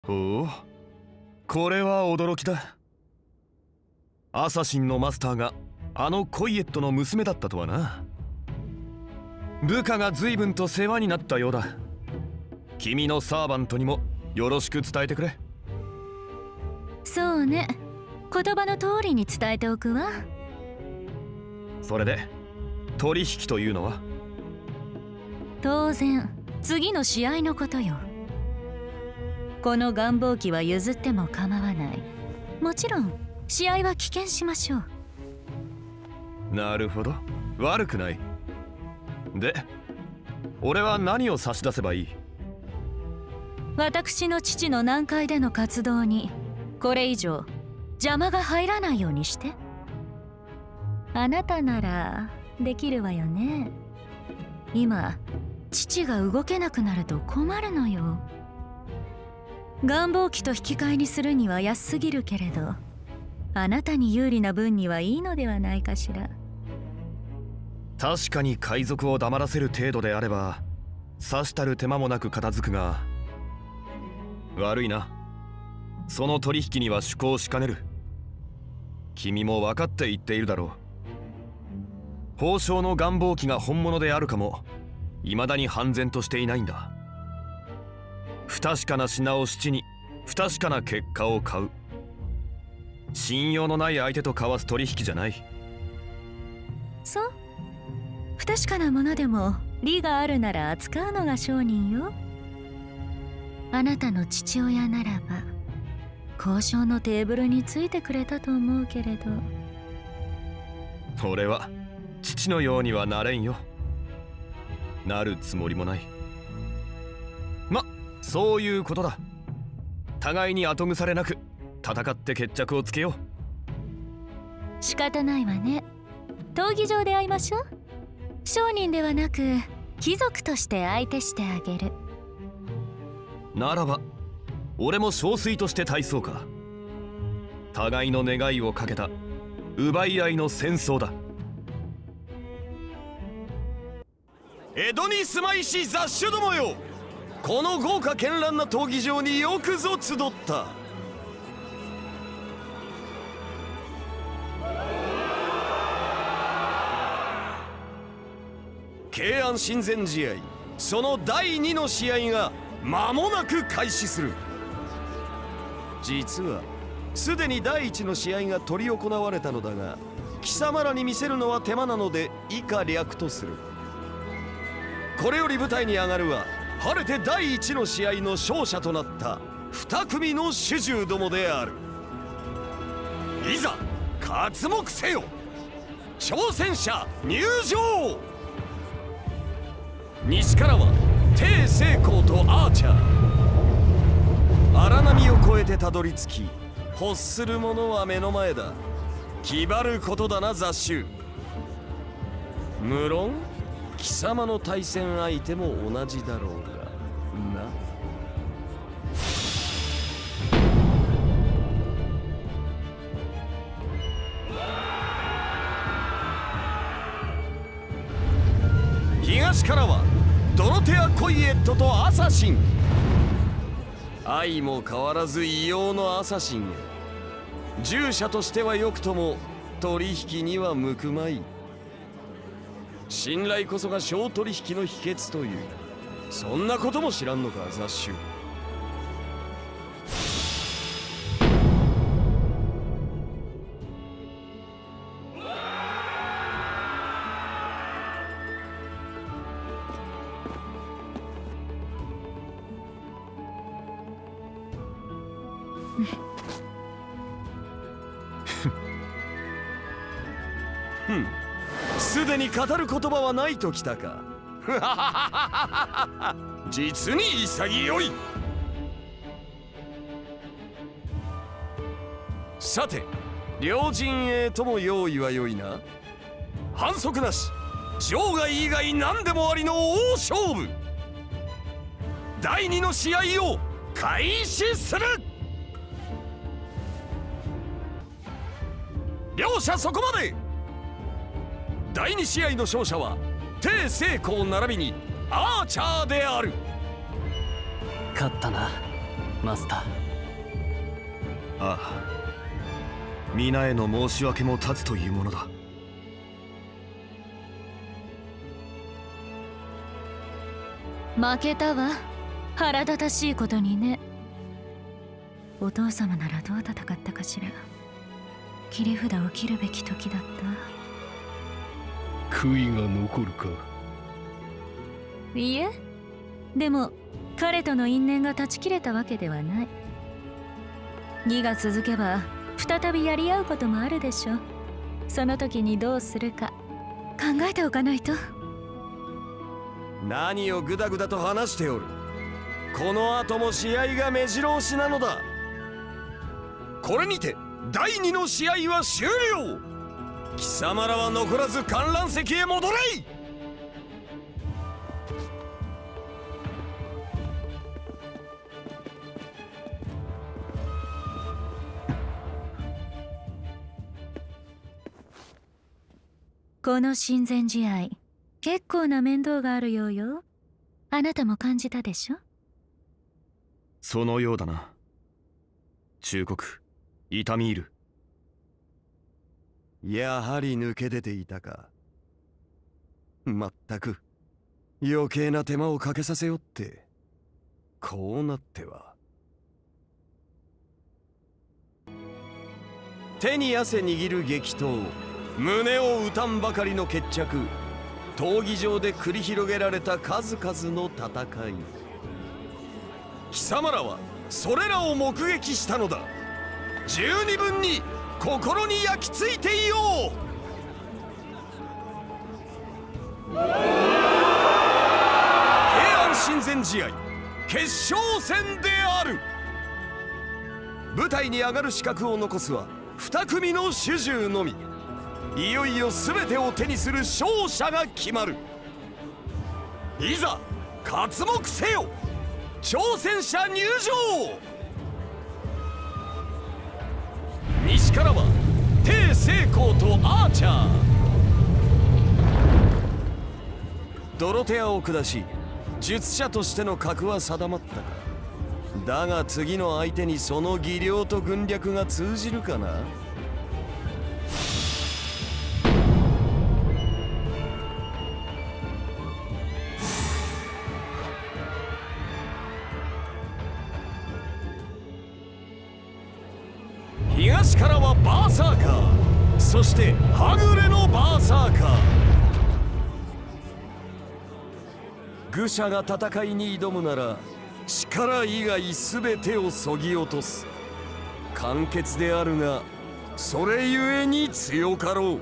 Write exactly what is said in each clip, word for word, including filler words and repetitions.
ほう、これは驚きだ。アサシンのマスターがあのコイエットの娘だったとはな。部下が随分と世話になったようだ。君のサーバントにもよろしく伝えてくれ。 そうね、言葉の通りに伝えておくわ。 それで取引というのは？ 当然次の試合のことよ。この願望機は譲っても構わない。もちろん試合は棄権しましょう。 なるほど、悪くない。で、俺は何を差し出せばいい？ 私の父の南海での活動にこれ以上邪魔が入らないようにして。あなたならできるわよね。今父が動けなくなると困るのよ。願望機と引き換えにするには安すぎるけれど、あなたに有利な分にはいいのではないかしら。 確かに海賊を黙らせる程度であればさしたる手間もなく片付くが、悪いな、その取引には趣向しかねる。君も分かって言っているだろう。宝生の願望機が本物であるかも未だに判然としていないんだ。不確かな品を質に不確かな結果を買う。信用のない相手と交わす取引じゃない。 そう、不確かなものでも利があるなら扱うのが商人よ。あなたの父親ならば交渉のテーブルについてくれたと思うけれど。 俺は父のようにはなれんよ。なるつもりもない。ま、そういうことだ。互いに後腐れなく戦って決着をつけよう。 仕方ないわね。闘技場で会いましょう。商人ではなく貴族として相手してあげる。 ならば俺も憔悴として大そうか。互いの願いをかけた奪い合いの戦争だ。江戸に住まいし雑種どもよ、この豪華絢爛な闘技場によくぞ集った。慶安親善試合そのだいにの試合が間もなく開始する。実はすでにだいいちの試合が執り行われたのだが、貴様らに見せるのは手間なので以下略とする。これより舞台に上がるは晴れてだいいちの試合の勝者となったに組の主従どもである。いざ刮目せよ、挑戦者入場。西からは帝成功とアーチャー。荒波を越えてたどり着き、欲する者は目の前だ。気張ることだな雑種。無論貴様の対戦相手も同じだろうがな。東からはドロテア・コイエットとアサシン。相も変わらず異様のアサシン。従者としてはよくとも取引には向くまい。信頼こそが商取引の秘訣という、そんなことも知らんのか雑種。ふん、すでに語る言葉はないときたか。実に潔い。さて両陣営とも用意は良いな。反則なし、場外以外何でもありの大勝負。だいにの試合を開始する。両者そこまで。だいに試合の勝者は帝成功並びにアーチャーである。 勝ったな。 マスター。 ああ、皆への申し訳も立つというものだ。 負けたわ。腹立たしいことにね。お父様ならどう戦ったかしら。切り札を切るべき時だった。 悔いが残るか。 いいえ、でも彼との因縁が断ち切れたわけではない。義が続けば再びやり合うこともあるでしょう。その時にどうするか考えておかないと。 何をグダグダと話しておる。この後も試合が目白押しなのだ。これにてだいにの試合は終了。貴様らは残らず観覧席へ戻れ。 この親善試合、結構な面倒があるようよ。あなたも感じたでしょ？ そのようだな。忠告、イタミール。 やはり抜け出ていたか。まったく余計な手間をかけさせよって。こうなっては。手に汗握る激闘、胸を打たんばかりの決着。闘技場で繰り広げられた数々の戦い。貴様らはそれらを目撃したのだ。十二分に心に焼き付いていよう。平安親善試合決勝戦である。舞台に上がる資格を残すはに組の主従のみ。いよいよ全てを手にする勝者が決まる。いざ刮目せよ。挑戦者入場。西からは鄭成功とアーチャー。ドロテアを下し術者としての格は定まったか。だが次の相手にその技量と軍略が通じるかな。東からはバーサーカー、そしてはぐれのバーサーカー。愚者が戦いに挑むなら力以外全てをそぎ落とす。簡潔であるがそれゆえに強かろう。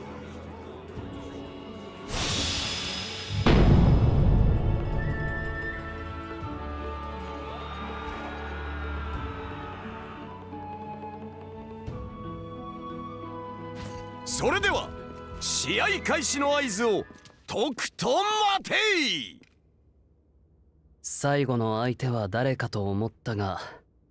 それでは試合開始の合図をとくと待てい。 最後の相手は誰かと思ったが、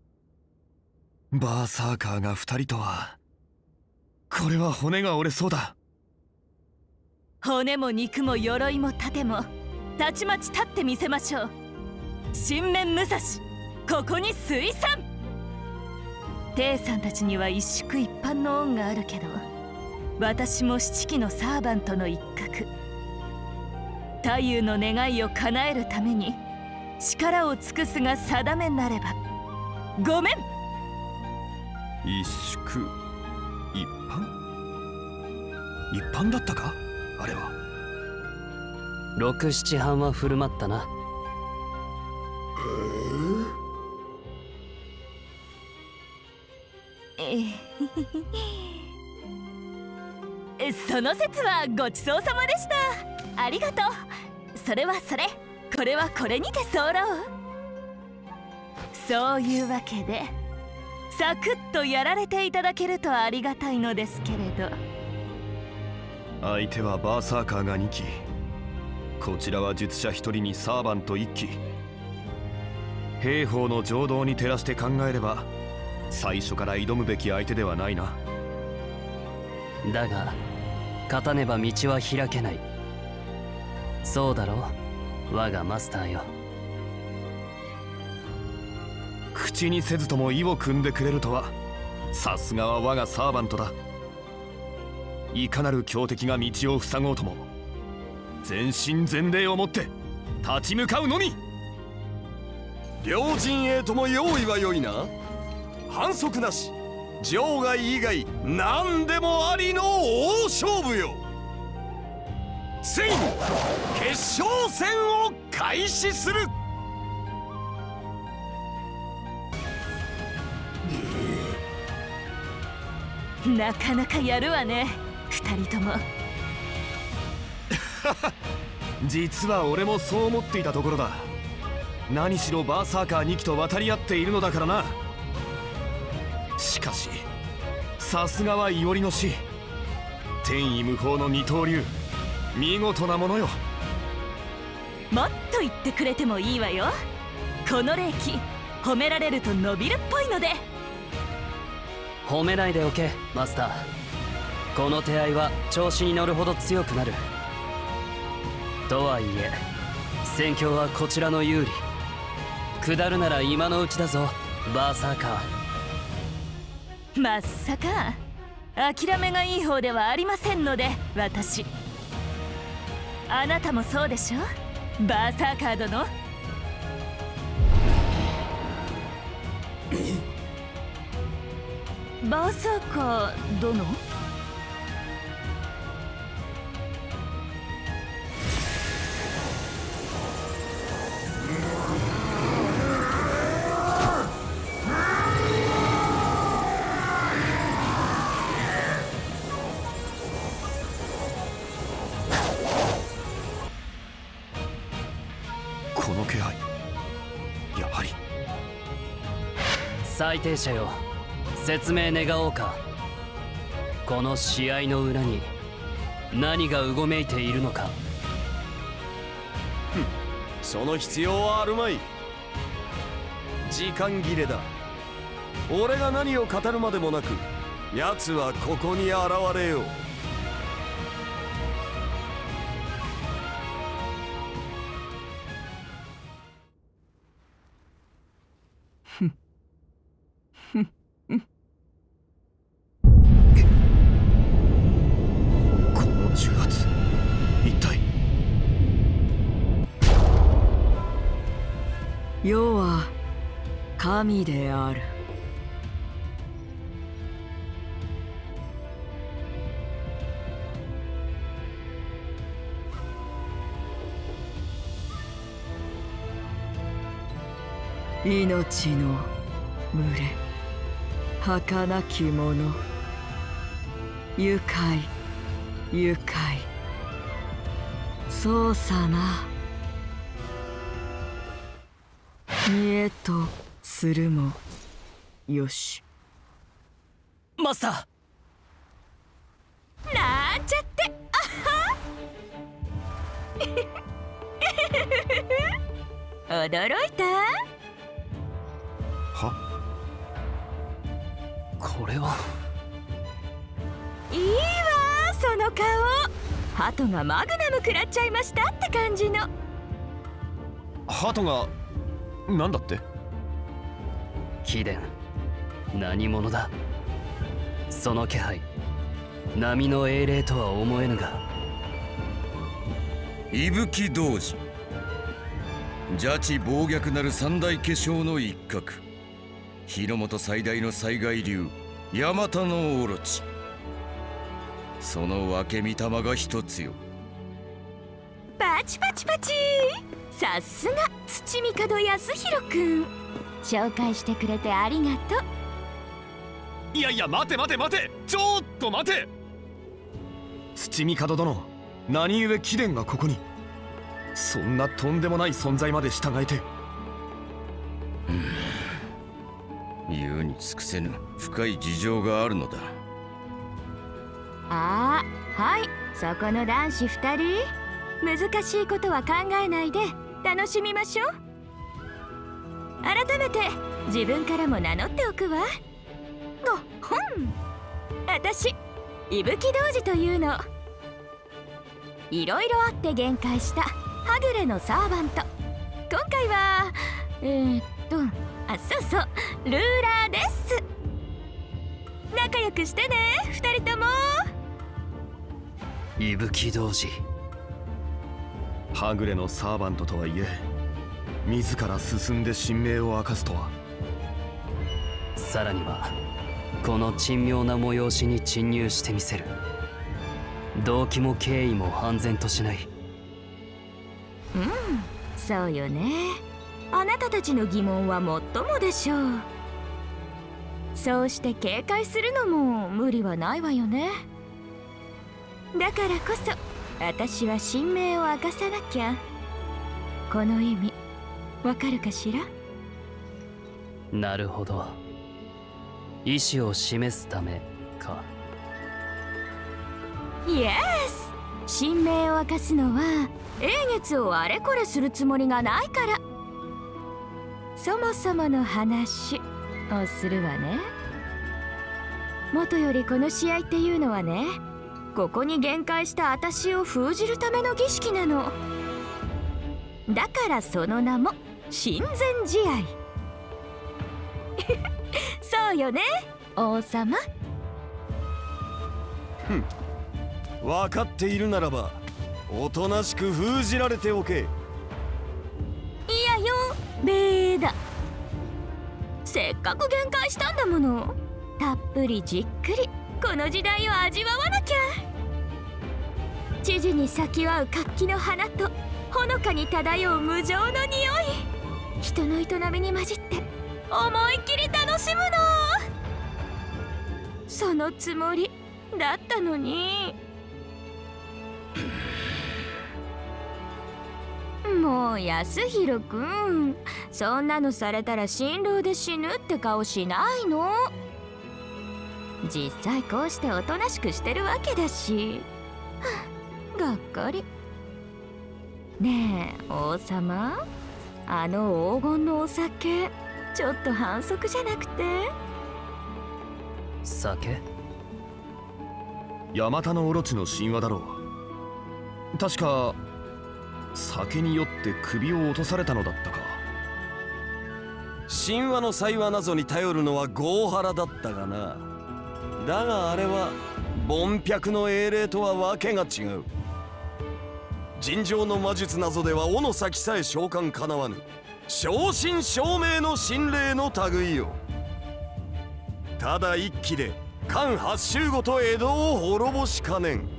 バーサーカーがふたりとは。これは骨が折れそうだ。 骨も肉も鎧も盾もたちまち立ってみせましょう。新面武蔵、ここに水産。テイさんたちには一宿一般の恩があるけど、私も七騎のサーバントの一角。太夫の願いを叶えるために力を尽くすが定めなれば。ごめん。 一宿一般一般だったかあれは。 六七班は振る舞ったな。 えその説はごちそうさまでした。ありがとう。それはそれ、これはこれにて候。そういうわけでサクッとやられていただけるとありがたいのですけれど。 相手はバーサーカーがにき、こちらは術者ひとりにサーバントいっき。兵法の情動に照らして考えれば最初から挑むべき相手ではないな。 だが勝たねば道は開けない。そうだろう、我がマスターよ。 く口にせずとも意を組んでくれるとは、さすがは我がサーバントだ。いかなる強敵が道を塞ごうとも全身全霊をもって立ち向かうのみ。 両陣営とも用意は良いな。反則なし、場外以外何でもありの大勝負よ。ついに決勝戦を開始する。 なかなかやるわね、二人とも。 実は俺もそう思っていたところだ。何しろバーサーカーにきと渡り合っているのだからな。しかしさすがはイオリの死、天衣無縫の二刀流、見事なものよ。 もっと言ってくれてもいいわよ。この霊気褒められると伸びるっぽいので。 褒めないでおけマスター。この手合いは調子に乗るほど強くなる。とはいえ戦況はこちらの有利。下るなら今のうちだぞバーサーカー。まっさか諦めがいい方ではありませんので私。あなたもそうでしょバーサーカー殿。バーサーカー殿？ この気配、やはり。 最低者よ、説明願おうか。この試合の裏に何がうごめいているのか。 その必要はあるまい。時間切れだ。俺が何を語るまでもなく奴はここに現れよう。 この重圧、一体。 世は神である。命の群れ、儚き者、愉快愉快、そうさな。見えとするもよし。 マスターなんちゃって、あは驚いた？ は？ これはいいわその顔。鳩がマグナム食らっちゃいましたって感じの。 鳩がなんだって？ 貴殿、何者だ。その気配、波の英霊とは思えぬが。 伊吹童子、邪智暴虐なる三大化粧の一角、日の本最大の災害流、ヤマタノオロチ。その分け御霊が一つよ。 パチパチパチ。さすが土御門康弘くん、紹介してくれてありがとう。 いやいや、待て待て待て、ちょっと待て。土御門殿、何故貴殿がここに。そんなとんでもない存在まで従えて。 言うに尽くせぬ深い事情があるのだ。 ああ、はい、そこの男子ふたり、難しいことは考えないで楽しみましょう。改めて自分からも名乗っておくわ。ごほん、私伊吹童子というの。いろいろあって限界したはぐれのサーバント。今回はえー、っとあ、そうそう、ルーラーです。仲良くしてね、二人とも。 伊吹童子。 はぐれのサーバントとはいえ、自ら進んで神明を明かすとは。 さらにはこの珍妙な催しに侵入してみせる。動機も経緯も判然としない。 うん、そうよね。あなたたちの疑問はもっともでしょう。そうして警戒するのも無理はないわよね。だからこそ私は神明を明かさなきゃ。この意味わかるかしら？ なるほど、意志を示すためか。 イエス、神明を明かすのは英月をあれこれするつもりがないから。そもそもの話をするわね。もとよりこの試合っていうのはね、ここに限界した私を封じるための儀式なの。だからその名も親善試合。そうよね、王様。 ふん、分かっているならばおとなしく封じられておけ。 いやよ、ベーダ。せっかく限界したんだもの。たっぷりじっくりこの時代を味わわなきゃ。知事に咲きわう活気の花とほのかに漂う無情の匂い、人の営みに混じって思いっきり楽しむの。そのつもりだったのに。もう安弘くん、そんなのされたら心労で死ぬって顔しないの？実際こうしておとなしくしてるわけだし。がっかり。ねえ王様、あの黄金のお酒ちょっと反則じゃなくて？ 酒？ ヤマタノオロチの神話だろう。確か酒によって首を落とされたのだったか。 神話の祭話などに頼るのはゴーハラだったがな。だがあれは凡百の英霊とはわけが違う。尋常の魔術などでは尾の先さえ召喚かなわぬ正真正銘の神霊の類よ。ただ一騎で関八州ごと江戸を滅ぼしかねん。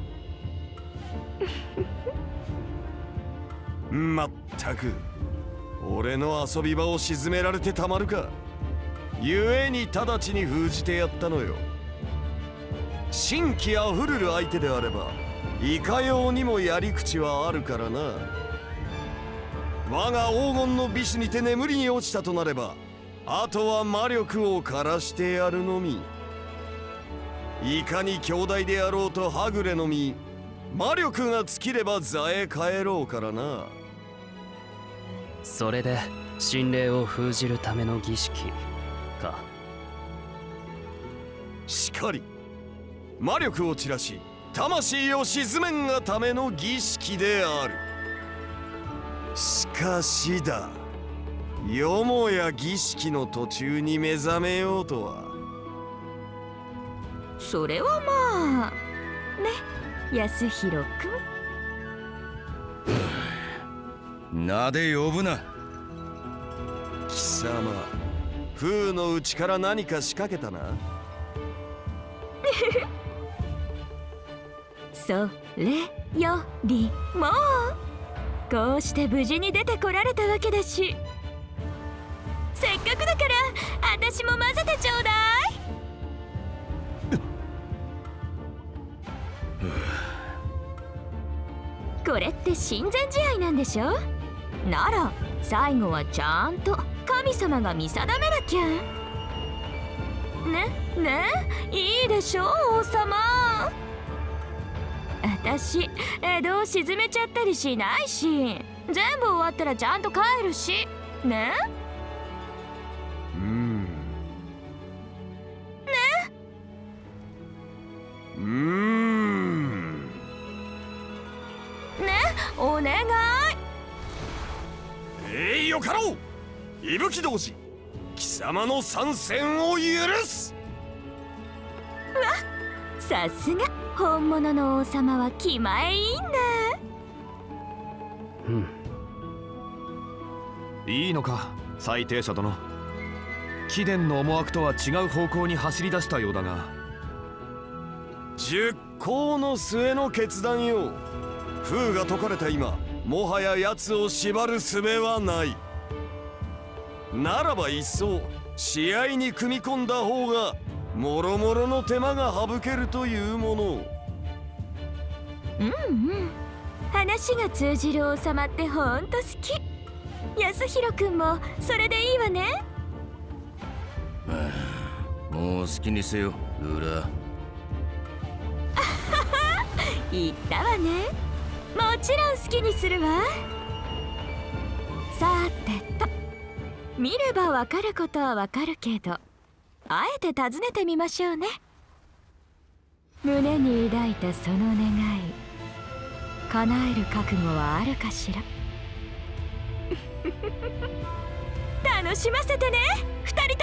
まったく俺の遊び場を沈められてたまるか。故に直ちに封じてやったのよ。神気あふるる相手であればいかようにもやり口はあるからな。我が黄金の美酒にて眠りに落ちたとなれば、あとは魔力を枯らしてやるのみ。いかに兄弟であろうとはぐれのみ、魔力が尽きれば座へ帰ろうからな。 それで神霊を封じるための儀式か。 しかり魔力を散らし魂を鎮めんがための儀式である。しかしだ、よもや儀式の途中に目覚めようとは。 それはまあね、安弘くん。 名で呼ぶな。 貴様、風の内から何か仕掛けたな。 それよりもこうして無事に出てこられたわけだし、せっかくだから私も混ぜてちょうだい。これって親善試合なんでしょ？なら最後はちゃんと神様が見定めなきゃ。ねね、いいでしょ王様。私江戸を沈めちゃったりしないし、全部終わったらちゃんと帰るしね。 うん。 ね。 うーん。 ね、お願い。 えいよかろう、伊吹童子。貴貴様の参戦を許す。 さすが本物の王様は気前いいんだ。 うん、 いいのか裁定者殿。貴殿の思惑とは違う方向に走り出したようだが。 熟考の末の決断よ。封が解かれた今、もはや奴を縛る術はない。ならば一層試合に組み込んだ方がもろもろの手間が省けるというもの。 うんうん、話が通じる王様ってほんと好き。安弘君もそれでいいわね。 もう好きにせよルーラー。 言ったわね。もちろん好きにするわ。さてと、見ればわかることはわかるけど、あえて尋ねてみましょうね。胸に抱いたその願い、叶える覚悟はあるかしら。楽しませてね、二人